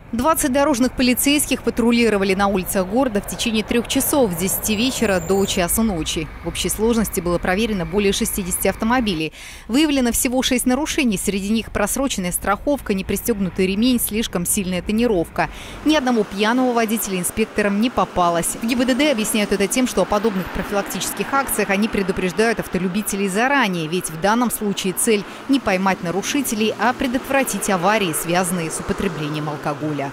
20 дорожных полицейских патрулировали на улицах города в течение 3 часов с 10 вечера до часу ночи. В общей сложности было проверено более 60 автомобилей. Выявлено всего 6 нарушений. Среди них просроченная страховка, непристегнутый ремень, слишком сильная тонировка. Ни одного пьяного водителя инспекторам не попалось. В ГИБДД объясняют это тем, что о подобных профилактических акциях они предупреждают автолюбителей заранее. Ведь в данном случае цель не поймать нарушителей, а предотвратить аварии, связанные с употреблением алкоголя.